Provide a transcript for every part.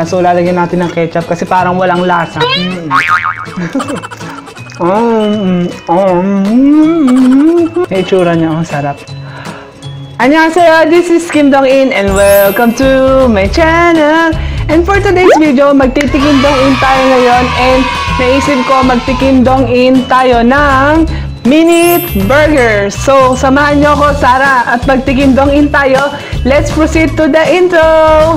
So, lalagyan natin ng ketchup kasi parang walang lasa. Yung itsura niya, ang sarap. Annyeonghaseyo, this is Kim Dong-in and welcome to my channel. And for today's video, magtitikim dong-in tayo ngayon and naisip ko magtikim dong-in tayo ng Minute Burger. So, samahan nyo ako, Sarah, at magtikim dong-in tayo. Let's proceed to the intro!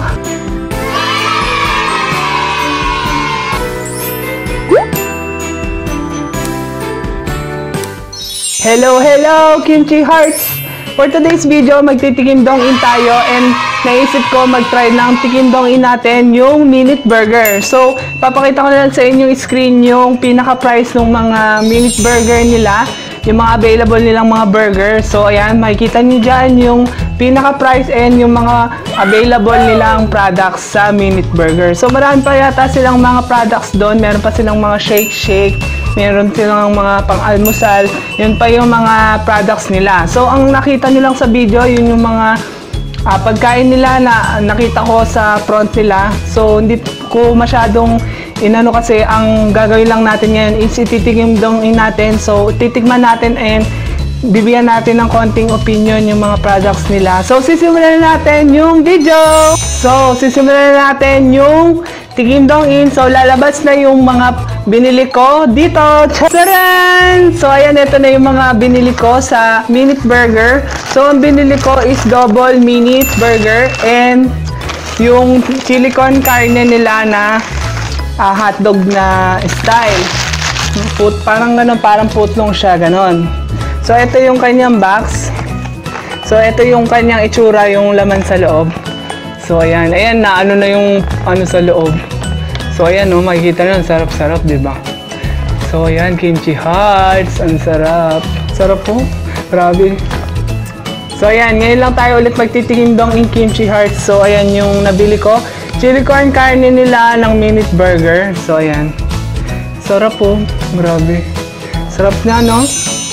Hello, Kimchi Hearts! For today's video, magtitikim dong-in tayo and naisip ko mag-try ng tikim dong-in natin yung Minute Burger. So, papakita ko na lang sa inyo yung screen yung pinaka-price ng mga Minute Burger nila, yung mga available nilang mga burger. So, ayan, makikita nyo dyan yung pinaka-price and yung mga available nilang products sa Minute Burger. So, marami pa yata silang mga products doon. Meron pa silang mga shake-shake. Meron silang mga pang-almusal. Yun pa yung mga products nila. So, ang nakita nyo lang sa video, yun yung mga pagkain nila na nakita ko sa front nila. So, hindi ko masyadong inano kasi ang gagawin lang natin ngayon is ititigim dong-in natin. So, titigman natin and bibigyan natin ng konting opinion yung mga products nila. So, sisimulan natin yung video! So, sisimulan natin yung tikim dong-in. So, lalabas na yung mga binili ko dito. Tcharan! So, ayan, ito na yung mga binili ko sa Minute Burger. So, ang binili ko is double Minute Burger and yung chili con carne nila na hotdog na style. Parang gano'n, parang putlong siya, gano'n. So, ito yung kanyang box. So, ito yung kanyang itsura, yung laman sa loob. So, ayan. Ayan na, ano na yung ano sa loob. So, ayan, no, makikita nyo, ang sarap-sarap, diba? So, ayan, Kimchi Hearts. Ang sarap. Sarap po. Grabe. So, ayan, ngayon lang tayo ulit magtitikim dong-in Kimchi Hearts. So, ayan yung nabili ko. Chili corn carne nila ng Minute Burger. So, ayan. Sarap po. Grabe. Sarap na, no?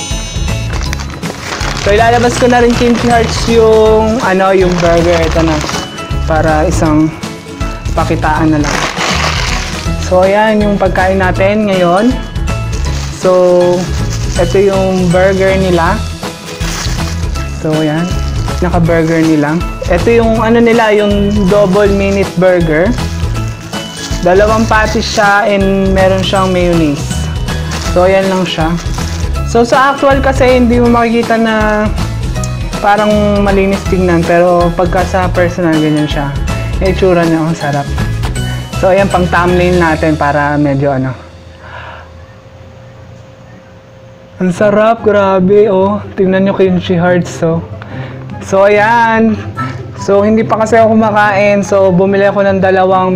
So, ilalabas ko na rin Kimchi Hearts yung, yung burger. Ito na. Para isang pakitaan na lang. So, ayan yung pagkain natin ngayon. So, ito yung burger nila. So, ayan. Naka-burger nila. Ito yung nila, yung double Minute Burger. Dalawang patties siya and meron siyang mayonnaise. So, ayan lang siya. So, sa actual kasi hindi mo makikita na parang malinis tingnan. Pero pagka sa personal, ganyan siya. Yung itsura niya, ang sarap. So, ayan, pang thumbnail natin para medyo Ang sarap, grabe, oh. Tingnan nyo Kimchi Hearts, oh. So, ayan. So, hindi pa kasi ako kumakain. So, bumili ako ng dalawang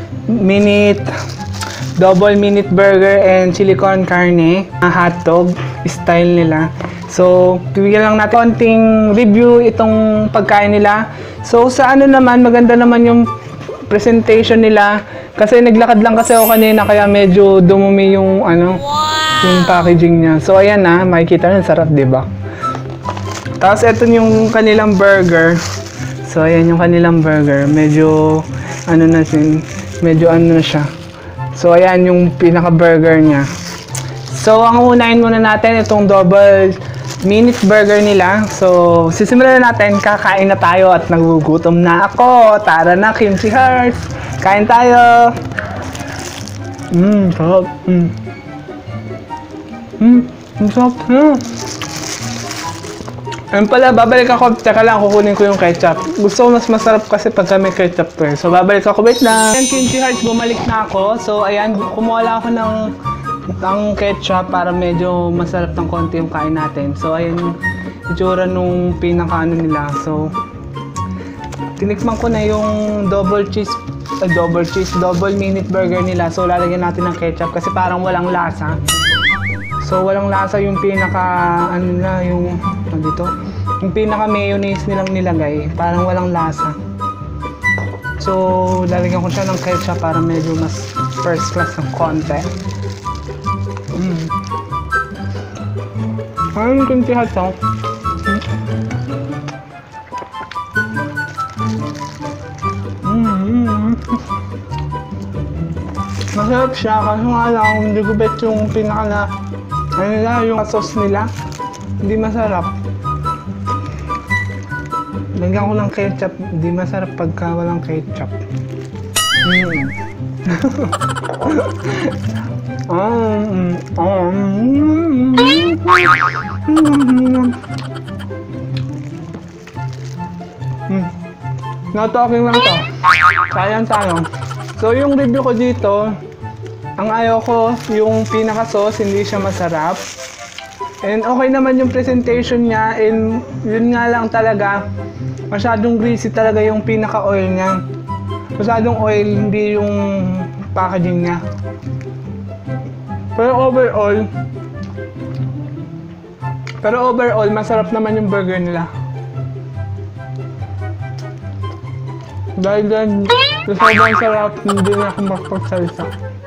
double Minute Burger and chili con carne. Hotdog style nila. So, bibigyan lang natin konting review itong pagkain nila. So, sa naman, maganda naman yung presentation nila. Kasi naglakad lang kasi ako kanina kaya medyo dumumi yung yung packaging niya. So, ayan na, makikita nyo, sarap, diba? Tapos, ito yung kanilang burger. So, ayan yung kanilang burger. Medyo, medyo na siya. So, ayan yung pinaka-burger niya. So, ang unahin muna natin itong double Minute Burger nila. So, sisimulan na natin. Kakain na tayo at nagugutom na ako. Tara na, Kimchi Hearts. Kain tayo. Sarap. Ang sarap na. Ayun pala, babalik ako. Teka lang, kukunin ko yung ketchup. Gusto ko mas masarap kasi pagka may ketchup to eh. So, babalik ako. Wait lang. Ayan, Kimchi Hearts, bumalik na ako. So, ayan, kumuha lang ako ng ketchup para medyo masarap ng konti yung kain natin. So, ayan yung itsura nung pinaka nila. So, tinikman ko na yung double Minute Burger nila. So, lalagyan natin ng ketchup kasi parang walang lasa. So, walang lasa yung pinaka, yung pinaka mayonnaise nilang nilagay. Parang walang lasa. So, lalagyan ko siya ng ketchup para medyo mas first class ng konti. Ayun, Kimchi Hearts, oh. Masarap siya, kaso nga lang, hindi ko bet yung pinaka na, ano nila, yung sauce nila. Hindi masarap. Lagyan ko ng ketchup, hindi masarap pagka walang ketchup. No talking lang to. Sayang tayo. So yung review ko dito, ang ayaw ko yung pinaka sauce, hindi siya masarap. And okay naman yung presentation niya, and yun nga lang talaga, masyadong greasy talaga yung pinaka oil niya. Masyadong oil, hindi yung packaging niya. Pero overall, masarap naman yung burger nila. Dahil dyan, sa sobrang sarap, hindi na ako makapagsalita.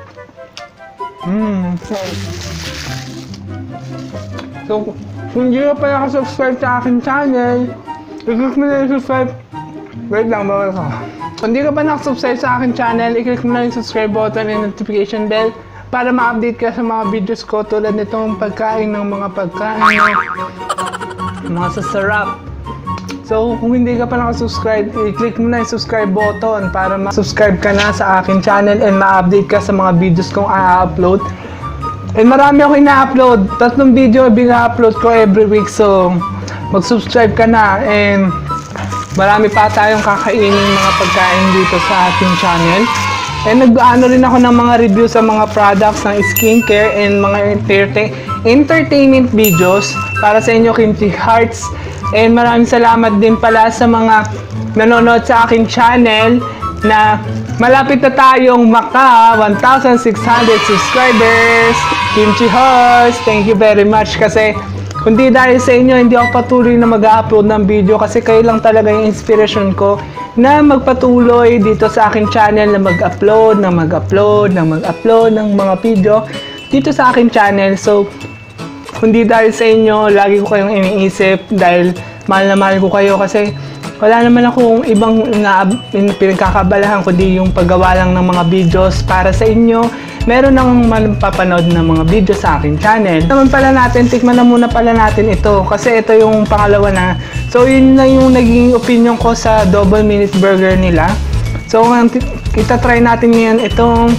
So, kung hindi ka pa nakasubscribe sa aking channel, i-click mo na yung subscribe. Wait lang, bawal ko. Kung hindi ka pa nakasubscribe sa aking channel, i-click mo na yung subscribe button and notification bell para ma-update ka sa mga videos ko tulad nitong pagkain ng mga pagkain, mga sasarap. So, kung hindi ka pa nakasubscribe, i-click mo na yung subscribe button para ma-subscribe ka na sa aking channel and ma-update ka sa mga videos kong i-upload. And marami ako ina-upload. 3 video bina-upload ko every week. So, mag-subscribe ka na. And marami pa tayong kakainin mga pagkain dito sa ating channel. And nag-ano rin ako ng mga review sa mga products ng skincare and mga entertainment videos para sa inyo, Kimchi Hearts. And maraming salamat din pala sa mga nanonood sa aking channel na malapit na tayong maka 1,600 subscribers. Kimchi Hearts, thank you very much kasi kundi dahil sa inyo hindi ako patuloy na mag-upload ng video kasi kayo lang talaga yung inspiration ko na magpatuloy dito sa aking channel na mag-upload ng mga video dito sa aking channel. So, kundi dahil sa inyo, lagi ko kayong iniisip dahil mahal na mahal ko kayo kasi wala naman akong ibang pinagkakabalahan kundi yung paggawa lang ng mga videos para sa inyo. Meron nang mapapanood ng mga videos sa aking channel. Naman pala natin, tikman na muna pala natin ito kasi ito yung pangalawa na. So yun na yung naging opinion ko sa double minute burger nila. So kita try natin ngayon itong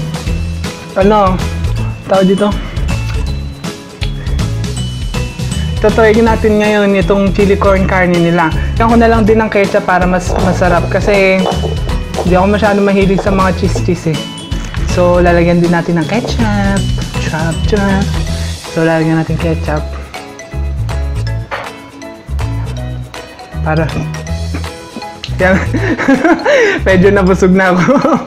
tawag dito. Try natin ngayon itong chili corn carne nila. Kaya ko na lang din ng ketchup para mas masarap kasi hindi ako masyado mahilig sa mga cheese eh. So lalagyan din natin ng ketchup. Chop. So lalagyan natin ketchup. Para yan. Medyo nabusog na ako.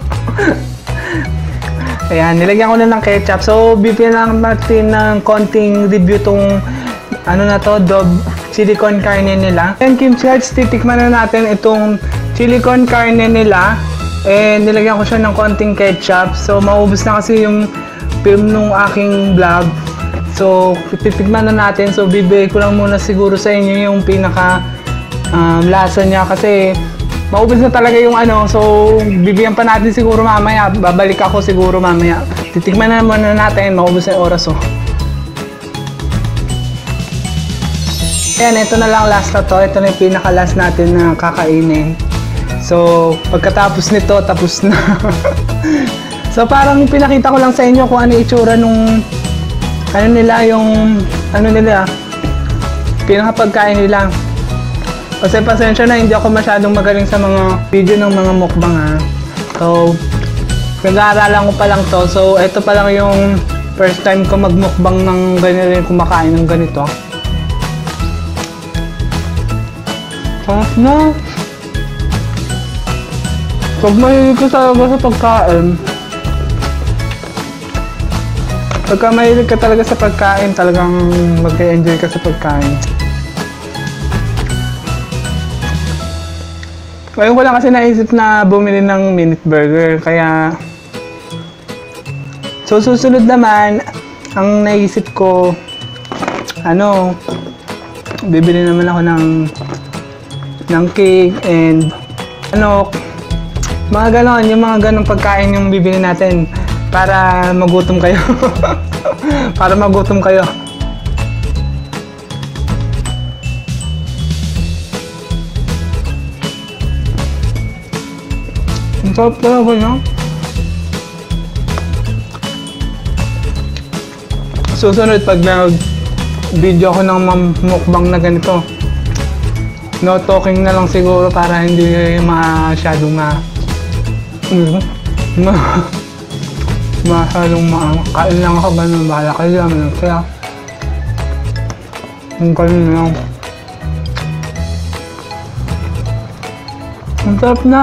Ayan, nilagyan ko na ng ketchup. So bibigyan lang natin ng konting review tong chili con carne nila. And Kimchi Hearts, titikman na natin itong chili con carne nila. And nilagyan ko siya ng konting ketchup. So maubos na kasi yung film nung aking vlog. So titikman na natin. So bibigay ko lang muna siguro sa inyo yung pinaka lasa niya kasi maubos na talaga yung So bibigyan pa natin siguro mamaya. Babalik ako siguro mamaya. Titikman na muna natin. Maubos na yung oras Ayan, ito na lang last na to. Ito na yung pinaka-last natin na kakainin. So, pagkatapos nito, tapos na. So, parang pinakita ko lang sa inyo kung ano itsura nung pinaka-pagkain nila. Kasi pasensya na, hindi ako masyadong magaling sa mga video ng mga mukbang So, nag-aaralan ko pa lang to. So, ito pa lang yung first time ko magmukbang ng ganito, kumakain ng ganito. No. Pag mahilig ka talaga sa pagkain, pagka mahilig ka talaga sa pagkain, talagang mag-enjoy ka sa pagkain. Ngayon ko lang kasi naisip na bumili ng minute burger, kaya so susunod naman, ang naisip ko, bibili naman ako ng cake and mga ganon, yung mga ganong pagkain yung bibili natin. para magutom kayo. Para magutom kayo. Ang sarap talaga niya. Susunod pag nag-video ako ng mukbang na ganito, no talking na lang siguro para hindi masyadong masyadong kain lang ako, ganun, bahala kayo lang, kaya yung ganun lang. Ang sarap na.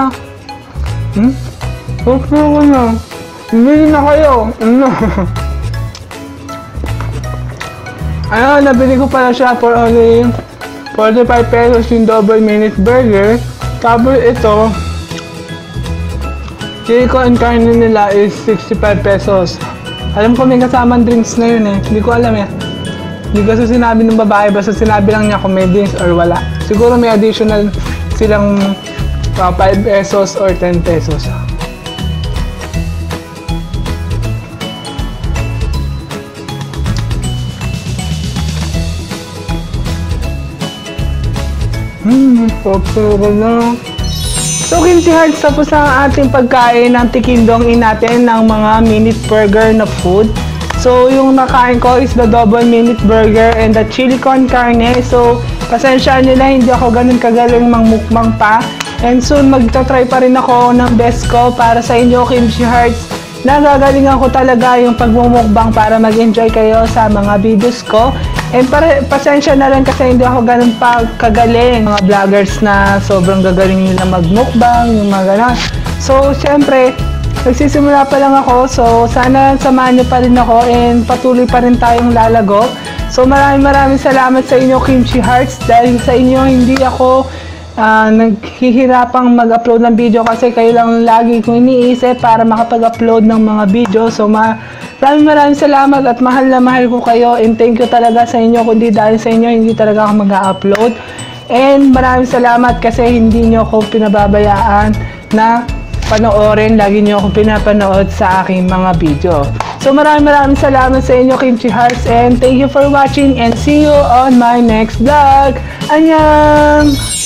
Sarap na ako na. Hindi na kayo. Ayun, nabili ko pala siya for only 45 pesos yung double minute burger. Tapos ito, chili con carne nila is 65 pesos. Alam ko may kasamang drinks na yun eh. Hindi ko alam eh. Hindi kasi sinabi ng babae, basta sinabi lang niya kung may drinks or wala. Siguro may additional silang 5 pesos or 10 pesos. So, Kimchi Hearts, tapos ang ating pagkain ng tikindongin natin ng mga minute burger na food. So, yung nakain ko is the double minute burger and the chili con carne. So, pasensya nila, hindi ako ganun kagaling mangmukbang pa. And soon, magta-try pa rin ako ng best ko para sa inyo, Kimchi Hearts. Nagagalingan ko talaga yung pagmumukbang para mag-enjoy kayo sa mga videos ko. And pasensya na rin kasi hindi ako ganun pa kagaling. Mga vloggers na sobrang gagaling nila magmukbang, yung mga ganun. So, syempre, nagsisimula pa lang ako. So, sana samahan niyo pa rin ako and patuloy pa rin tayong lalago. So, maraming salamat sa inyo, Kimchi Hearts. Dahil sa inyo, hindi ako naghihirapang mag-upload ng video kasi kayo lang lagi kong iniisip para makapag-upload ng mga video. So, maraming salamat at mahal na mahal ko kayo and thank you talaga sa inyo. Kundi dahil sa inyo, hindi talaga ako mag-upload. And maraming salamat kasi hindi nyo ako pinababayaan na panoorin. Lagi nyo ako pinapanood sa aking mga video. So, maraming salamat sa inyo, Kimchi Hearts, and thank you for watching and see you on my next vlog. Annyeong!